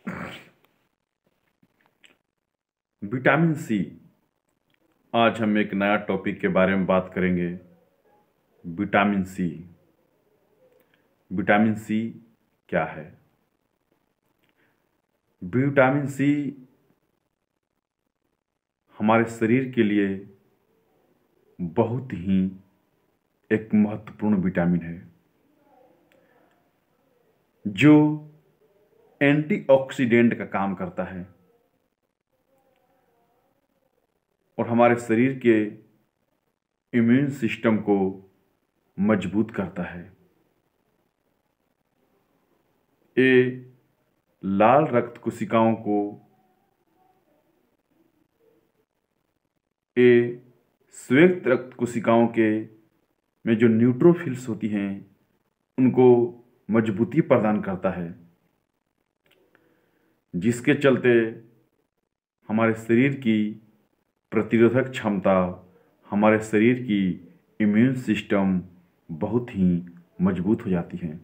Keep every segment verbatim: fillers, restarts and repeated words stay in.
Vitamin C. आज हम एक नया टॉपिक के बारे में बात करेंगे। Vitamin C. विटामिन सी क्या है? विटामिन सी हमारे शरीर के लिए बहुत ही एक महत्वपूर्ण विटामिन है जो एंटीऑक्सीडेंट का काम करता है और हमारे शरीर के इम्यून सिस्टम को मजबूत करता है। ये लाल रक्त कोशिकाओं को ये श्वेत रक्त कोशिकाओं के में जो न्यूट्रोफिल्स होती हैं उनको मजबूती प्रदान करता है, जिसके चलते हमारे शरीर की प्रतिरोधक क्षमता, हमारे शरीर की इम्यून सिस्टम बहुत ही मजबूत हो जाती है।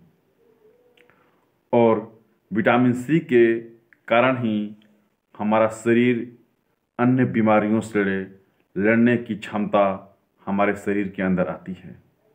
और विटामिन सी के कारण ही हमारा शरीर अन्य बीमारियों से लड़ने की क्षमता हमारे शरीर के अंदर आती है,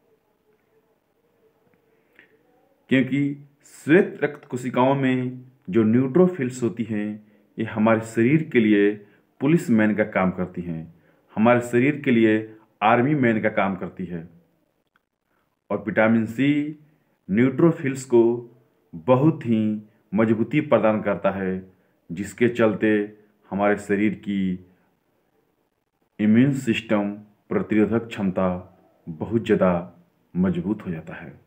क्योंकि श्वेत रक्त कोशिकाओं में जो न्यूट्रोफिल्स होती हैं ये हमारे शरीर के लिए पुलिस मैन का काम करती हैं, हमारे शरीर के लिए आर्मी मैन का काम करती है। और विटामिन सी न्यूट्रोफिल्स को बहुत ही मजबूती प्रदान करता है, जिसके चलते हमारे शरीर की इम्यून सिस्टम प्रतिरोधक क्षमता बहुत ज़्यादा मजबूत हो जाता है।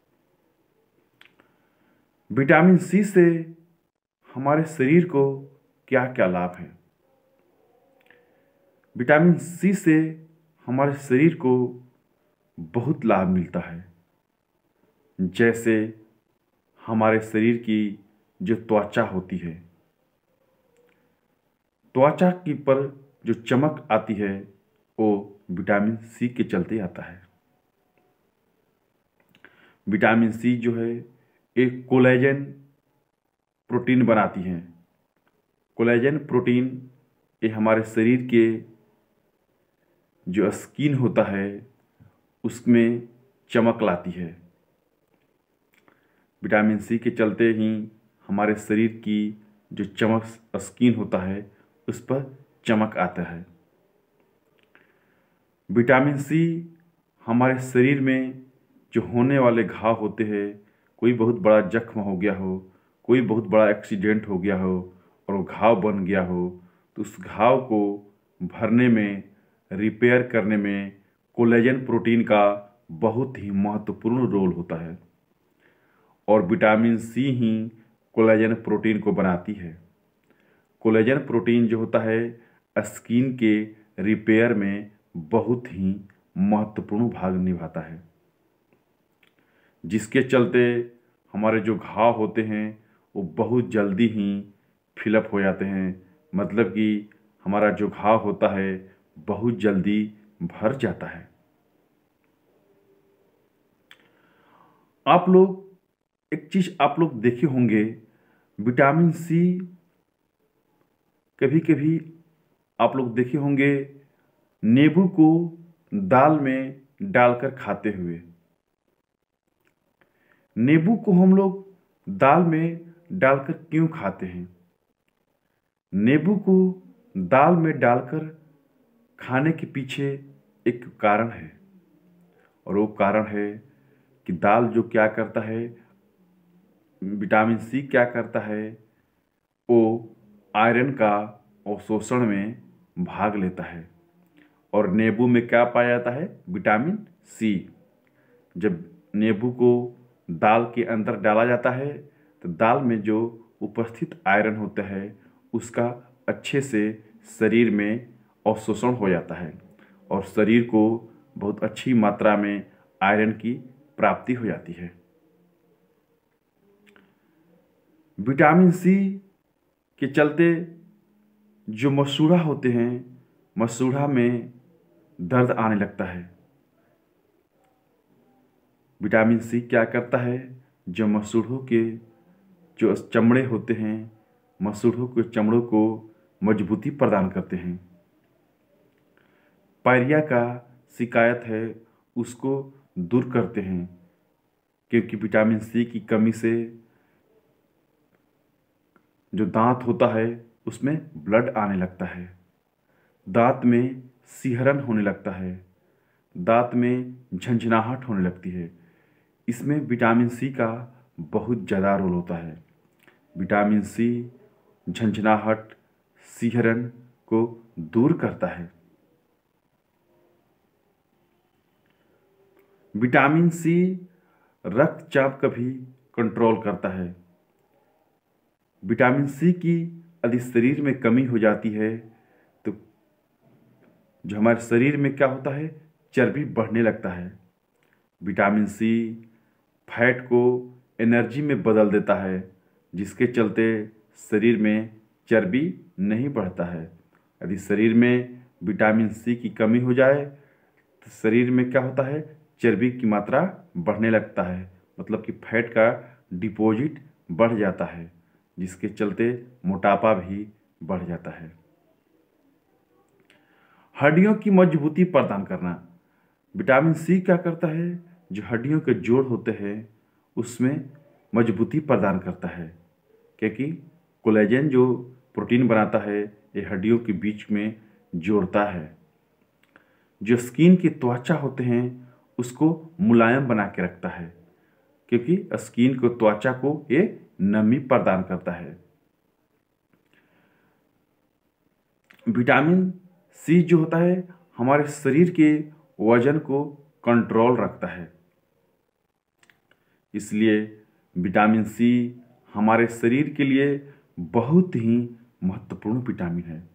विटामिन सी से हमारे शरीर को क्या क्या लाभ है? विटामिन सी से हमारे शरीर को बहुत लाभ मिलता है। जैसे हमारे शरीर की जो त्वचा होती है, त्वचा की पर जो चमक आती है वो विटामिन सी के चलते आता है। विटामिन सी जो है एक कोलेजन प्रोटीन बनाती है। कोलेजन प्रोटीन ये हमारे शरीर के जो स्किन होता है उसमें चमक लाती है। विटामिन सी के चलते ही हमारे शरीर की जो चमक स्किन होता है उस पर चमक आता है। विटामिन सी हमारे शरीर में जो होने वाले घाव होते हैं, कोई बहुत बड़ा जख्म हो गया हो, कोई बहुत बड़ा एक्सीडेंट हो गया हो और वो घाव बन गया हो, तो उस घाव को भरने में, रिपेयर करने में कोलेजन प्रोटीन का बहुत ही महत्वपूर्ण रोल होता है। और विटामिन सी ही कोलेजन प्रोटीन को बनाती है। कोलेजन प्रोटीन जो होता है स्किन के रिपेयर में बहुत ही महत्वपूर्ण भाग निभाता है, जिसके चलते हमारे जो घाव होते हैं वो बहुत जल्दी ही फिलअप हो जाते हैं। मतलब कि हमारा जो घाव होता है बहुत जल्दी भर जाता है। आप लोग एक चीज आप लोग देखे होंगे, विटामिन सी कभी कभी आप लोग देखे होंगे नींबू को दाल में डालकर खाते हुए। नींबू को हम लोग दाल में डालकर क्यों खाते हैं? नींबू को दाल में डालकर खाने के पीछे एक कारण है, और वो कारण है कि दाल जो क्या करता है, विटामिन सी क्या करता है, वो आयरन का अवशोषण में भाग लेता है। और नींबू में क्या पाया जाता है? Vitamin C. जब नींबू को दाल के अंदर डाला जाता है तो दाल में जो उपस्थित आयरन होता है उसका अच्छे से शरीर में अवशोषण हो जाता है और शरीर को बहुत अच्छी मात्रा में आयरन की प्राप्ति हो जाती है। विटामिन सी के चलते जो मसूड़ा होते हैं, मसूड़ा में दर्द आने लगता है। विटामिन सी क्या करता है? जो मसूड़ों के जो चमड़े होते हैं, मसूड़ों के चमड़ों को मजबूती प्रदान करते हैं। पायरिया का शिकायत है उसको दूर करते हैं, क्योंकि विटामिन सी की कमी से जो दांत होता है उसमें ब्लड आने लगता है, दांत में सिहरन होने लगता है, दांत में झंझनाहट होने लगती है। इसमें विटामिन सी का बहुत ज़्यादा रोल होता है। विटामिन सी झंझनाहट, सिहरन को दूर करता है। विटामिन सी रक्तचाप का भी कंट्रोल करता है। विटामिन सी की यदि शरीर में कमी हो जाती है तो जो हमारे शरीर में क्या होता है, चर्बी बढ़ने लगता है। विटामिन सी फैट को एनर्जी में बदल देता है, जिसके चलते शरीर में चर्बी नहीं बढ़ता है। यदि शरीर में विटामिन सी की कमी हो जाए तो शरीर में क्या होता है, चर्बी की मात्रा बढ़ने लगता है, मतलब कि फैट का डिपॉजिट बढ़ जाता है, जिसके चलते मोटापा भी बढ़ जाता है। हड्डियों की मजबूती प्रदान करना। विटामिन सी क्या करता है, जो हड्डियों के जोड़ होते हैं उसमें मजबूती प्रदान करता है, क्योंकि कोलेजन जो प्रोटीन बनाता है ये हड्डियों के बीच में जोड़ता है। जो स्किन की त्वचा होते हैं उसको मुलायम बना के रखता है, क्योंकि स्किन को त्वचा को ये नमी प्रदान करता है। विटामिन सी जो होता है हमारे शरीर के वजन को कंट्रोल रखता है, इसलिए विटामिन सी हमारे शरीर के लिए बहुत ही महत्वपूर्ण विटामिन है।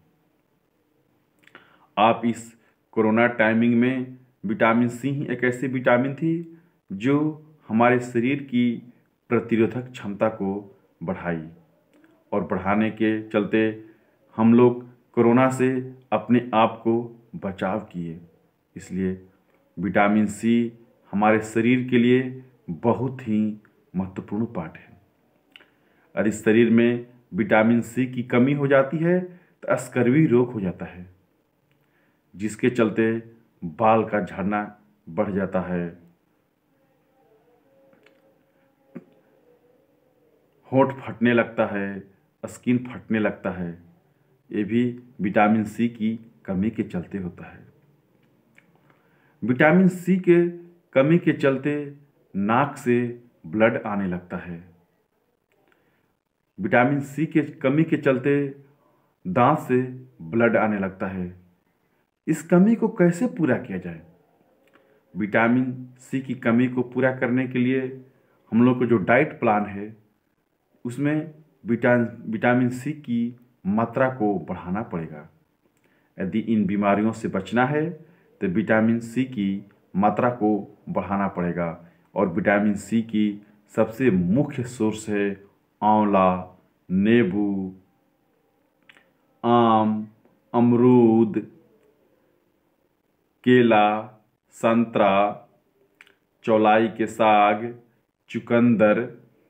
आप इस कोरोना टाइमिंग में विटामिन सी ही एक ऐसी विटामिन थी जो हमारे शरीर की प्रतिरोधक क्षमता को बढ़ाई, और बढ़ाने के चलते हम लोग कोरोना से अपने आप को बचाव किए। इसलिए विटामिन सी हमारे शरीर के लिए बहुत ही महत्वपूर्ण पार्ट है। यदि शरीर में विटामिन सी की कमी हो जाती है तो स्कर्वी रोग हो जाता है, जिसके चलते बाल का झड़ना बढ़ जाता है, होंठ फटने लगता है, स्किन फटने लगता है। ये भी विटामिन सी की कमी के चलते होता है। विटामिन सी के कमी के चलते नाक से ब्लड आने लगता है। विटामिन सी के कमी के चलते दांत से ब्लड आने लगता है। इस कमी को कैसे पूरा किया जाए? विटामिन सी की कमी को पूरा करने के लिए हम लोग को जो डाइट प्लान है उसमें विटामिन सी की मात्रा को बढ़ाना पड़ेगा। यदि इन बीमारियों से बचना है तो विटामिन सी की मात्रा को बढ़ाना पड़ेगा, और विटामिन सी की सबसे मुख्य सोर्स है आंवला, नींबू, आम, अमरूद, केला, संतरा, चौलाई के साग, चुकंदर।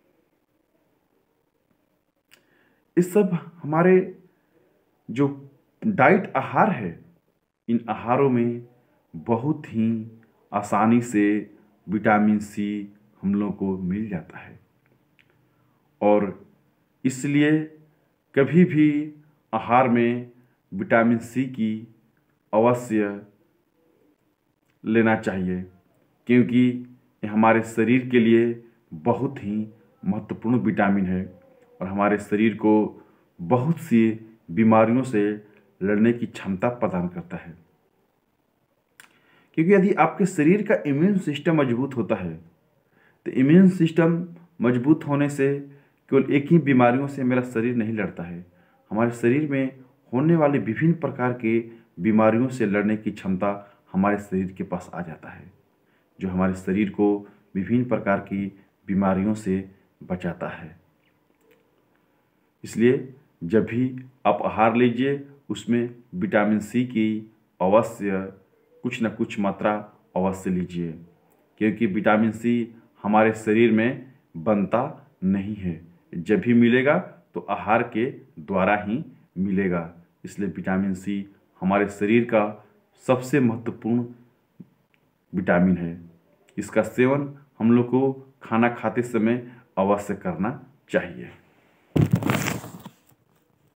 इस सब हमारे जो डाइट आहार है, इन आहारों में बहुत ही आसानी से विटामिन सी हम लोग को मिल जाता है, और इसलिए कभी भी आहार में विटामिन सी की अवश्य लेना चाहिए, क्योंकि ये हमारे शरीर के लिए बहुत ही महत्वपूर्ण विटामिन है और हमारे शरीर को बहुत सी बीमारियों से लड़ने की क्षमता प्रदान करता है। क्योंकि यदि आपके शरीर का इम्यून सिस्टम मजबूत होता है तो इम्यून सिस्टम मजबूत होने से केवल एक ही बीमारियों से मेरा शरीर नहीं लड़ता है, हमारे शरीर में होने वाली विभिन्न प्रकार के बीमारियों से लड़ने की क्षमता हमारे शरीर के पास आ जाता है, जो हमारे शरीर को विभिन्न प्रकार की बीमारियों से बचाता है। इसलिए जब भी आप आहार लीजिए उसमें विटामिन सी की अवश्य कुछ न कुछ मात्रा अवश्य लीजिए, क्योंकि विटामिन सी हमारे शरीर में बनता नहीं है। जब भी मिलेगा तो आहार के द्वारा ही मिलेगा। इसलिए विटामिन सी हमारे शरीर का सबसे महत्वपूर्ण विटामिन है। इसका सेवन हम लोग को खाना खाते समय अवश्य करना चाहिए।